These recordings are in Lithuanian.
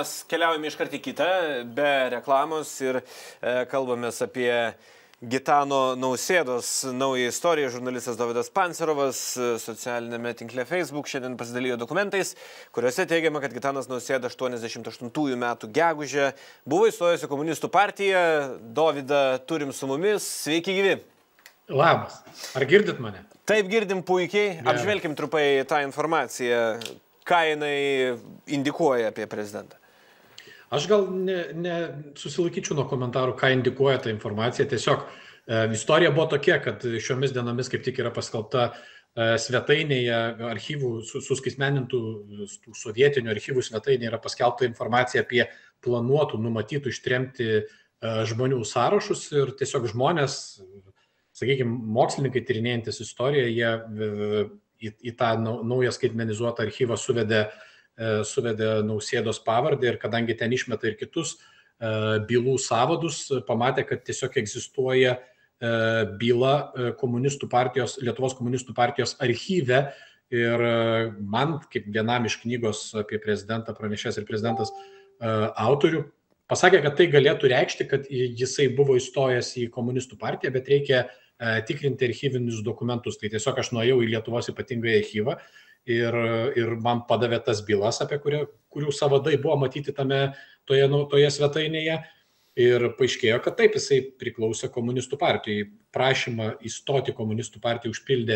mes keliaujame iškart į kitą, be reklamos ir kalbamės apie Gitano Nausėdos naują istoriją. Žurnalistas Dovydas Pancerovas socialinėme tinkle Facebook šiandien pasidalijo dokumentais, kuriuose teigiama, kad Gitanas Nausėda 88 metų gegužę buvo įstojęs į komunistų partiją. Dovydą turim su mumis. Sveiki gyvi. Labas. Ar girdit mane? Taip, girdim puikiai. Apžvelkim trupai tą informaciją, ką jinai indikuoja apie prezidentą. Aš gal susilaikyčiau nuo komentarų, ką indikuoja ta informacija. Tiesiog istorija buvo tokia, kad šiomis dienomis kaip tik yra paskelbta svetainėje archyvų, suskaitmenintų sovietinių archyvų svetainėje yra paskelbta informacija apie planuotų, numatytų ištremti žmonių sąrašus ir tiesiog žmonės, sakykime, mokslininkai tyrinėjantis istoriją, jie į tą naują skaitmenizuotą archyvą suvedė Nausėdos pavardę ir kadangi ten išmeta ir kitus bylų sąvadus, pamatė, kad tiesiog egzistuoja byla Lietuvos komunistų partijos archyve ir man, kaip vienam iš knygos apie prezidentą pranešęs ir prezidentas autorių, pasakė, kad tai galėtų reikšti, kad jisai buvo įstojęs į komunistų partiją, bet reikia tikrinti archyvinius dokumentus. Tai tiesiog aš nuėjau į Lietuvos ypatingąjį archyvą ir man padavė tas bylas, apie kurių savadai buvo matyti toje svetainėje. Ir paaiškėjo, kad taip, jisai priklausė komunistų partijai. Prašymą įstoti komunistų partiją užpildė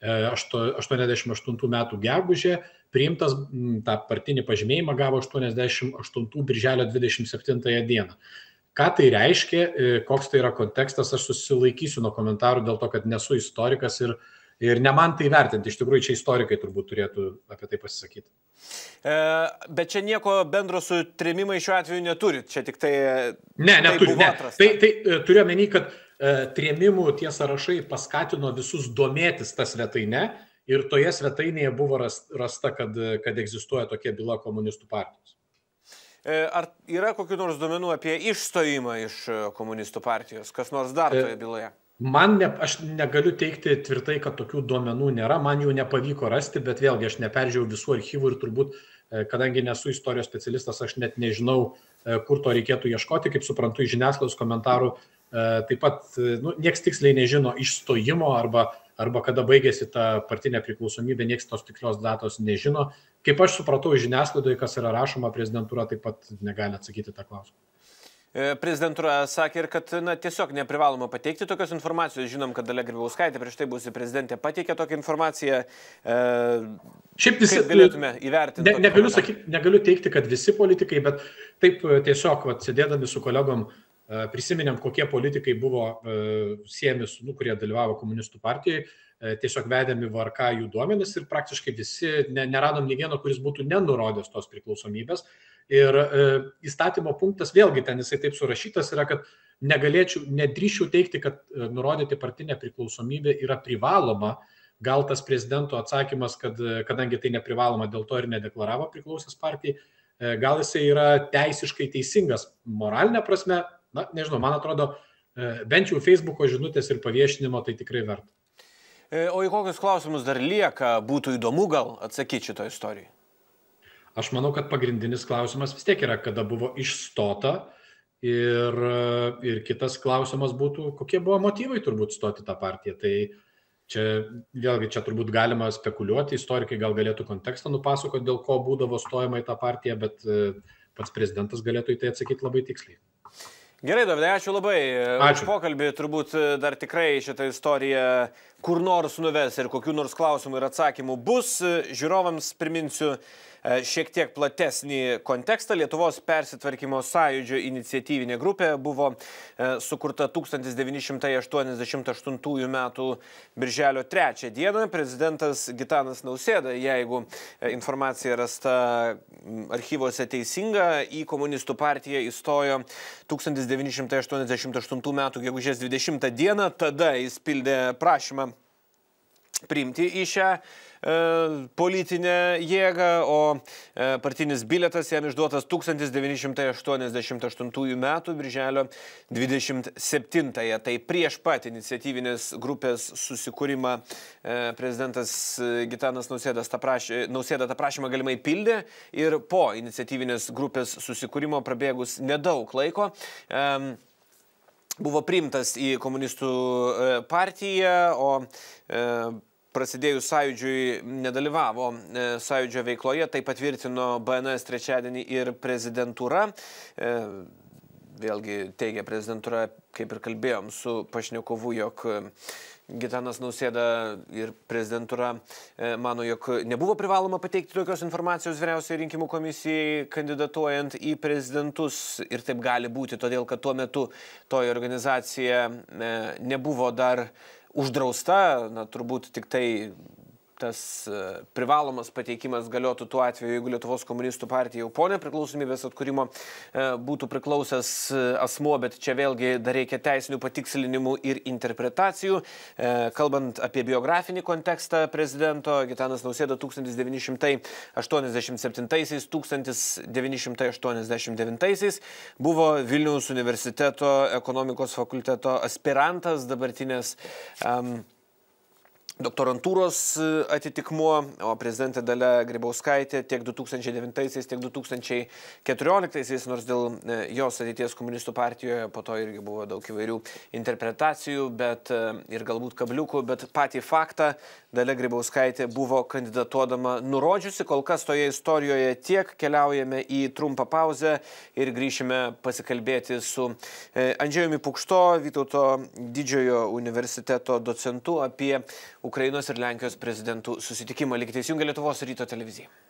88 metų gegužę, priimtas tą partinį pažymėjimą gavo 88 birželio 27 dieną. Ką tai reiškia, koks tai yra kontekstas, aš susilaikysiu nuo komentarų dėl to, kad nesu istorikas ir ne man tai vertinti. Iš tikrųjų, čia istorikai turbūt turėtų apie tai pasisakyti. Bet čia nieko bendro su trėmimai šiuo atveju neturit. Čia tik tai... Neturi. Tai turiu omeny, kad trėmimų tie sąrašai paskatino visus domėtis tą svetainę ir toje svetainėje buvo rasta, kad egzistuoja tokia byla komunistų partijos. Ar yra kokių nors duomenų apie išstojimą iš komunistų partijos? Kas nors dar toje byloje? Aš negaliu teikti tvirtai, kad tokių duomenų nėra, man jų nepavyko rasti, bet vėlgi aš neperžiūrėjau visų archyvų ir turbūt, kadangi nesu istorijos specialistas, aš net nežinau, kur to reikėtų ieškoti, kaip suprantu iš žiniasklaidos komentarų, taip pat nieks tiksliai nežino išstojimo arba kada baigėsi ta partinė priklausomybė, nieks tos tiklios datos nežino. Kaip aš supratau iš žiniasklaidoje, kas yra rašoma, prezidentūra taip pat negali atsakyti tą klausimą. Prezidentūra sakė ir, kad tiesiog neprivaloma pateikti tokios informacijos. Žinom, kad Dalia Grybauskaitė prieš tai buvusi prezidentė pateikė tokią informaciją. Šiaip visi galėtume įvertinti. Negaliu teikti, kad visi politikai, bet taip tiesiog sėdėdami su kolegom prisiminėm, kokie politikai buvo siejami, kurie dalyvavo komunistų partijoje. Tiesiog vedėm į VRK jų duomenis ir praktiškai visi, neradom nei vieno, kuris būtų nenurodęs tos priklausomybės. Ir įstatymo punktas, vėlgi ten jisai taip surašytas yra, kad nedrįščiau teikti, kad nurodyti partinę priklausomybę yra privaloma. Gal tas prezidento atsakymas, kad kadangi tai neprivaloma, dėl to ir nedeklaravo priklausęs partijai, gal jisai yra teisiškai teisingas moralinė prasme, nežinau, man atrodo, bent jau Facebooko žinutės ir paviešinimo tai tikrai verta. O į kokius klausimus dar lieka, būtų įdomu gal atsakyti šito istorijai? Aš manau, kad pagrindinis klausimas vis tiek yra, kada buvo išstota ir kitas klausimas būtų, kokie buvo motyvai turbūt stoti tą partiją. Tai čia turbūt galima spekuliuoti, istorikai gal galėtų kontekstą nupasakoti, dėl ko būdavo stojama į tą partiją, bet pats prezidentas galėtų į tai atsakyti labai tiksliai. Gerai, Dovydai, ačiū labai už pokalbį. Turbūt dar tikrai šitą istoriją kur nors nuves ir kokių nors klausimų ir atsakymų bus. Žiūrovams priminsiu šiek tiek platesnį kontekstą. Lietuvos persitvarkymo sąjūdžio iniciatyvinė grupė buvo sukurta 1988 metų birželio 3 dieną. Prezidentas Gitanas Nausėda, jeigu informacija rasta archyvose teisinga, į komunistų partiją įstojo 1988 metų gegužės 20 dieną. Tada jis pildė prašymą priimti į šią politinę jėgą, o partinis bilietas jam išduotas 1988 metų birželio 27-ąją. Tai prieš pat iniciatyvinės grupės susikūrimą prezidentas Gitanas Nausėda tą prašymą galimai pildė ir po iniciatyvinės grupės susikūrimo prabėgus nedaug laiko buvo priimtas į komunistų partiją, o prasidėjus sąjūdžiui nedalyvavo sąjūdžio veikloje, tai patvirtino BNS trečiadienį ir prezidentūra. Vėlgi teigia prezidentūra, kaip ir kalbėjom su pašnekovu, jog Gitanas Nausėda ir prezidentūra mano, jog nebuvo privaloma pateikti tokios informacijos Vyriausiajai rinkimų komisijai kandidatuojant į prezidentus, ir taip gali būti, todėl kad tuo metu toji organizacija nebuvo dar uždrausta, turbūt tik tai tas privalomas pateikimas galiotų tuo atveju, jeigu Lietuvos komunistų partija jau po nepriklausomybės atkūrimo būtų priklausęs asmuo, bet čia vėlgi dar reikia teisinių patikslinimų ir interpretacijų. Kalbant apie biografinį kontekstą prezidento, Gitanas Nausėda 1987–1989 buvo Vilniaus universiteto ekonomikos fakulteto aspirantas, dabartinės doktorantūros atitikmuo, o prezidentė Dalia Grybauskaitė tiek 2009, tiek 2014, nors dėl jos ateities komunistų partijoje po to irgi buvo daug įvairių interpretacijų, bet ir galbūt kabliukų, bet patį faktą Dalia Grybauskaitė buvo kandidatuodama nurodžiusi. Kol kas toje istorijoje tiek, keliaujame į trumpą pauzę ir grįšime pasikalbėti su Andžejumi Pukšto, Vytauto didžiojo universiteto docentu apie Ukrainos ir Lenkijos prezidentų susitikimą. Likite įsijungę Lietuvos ryto televiziją.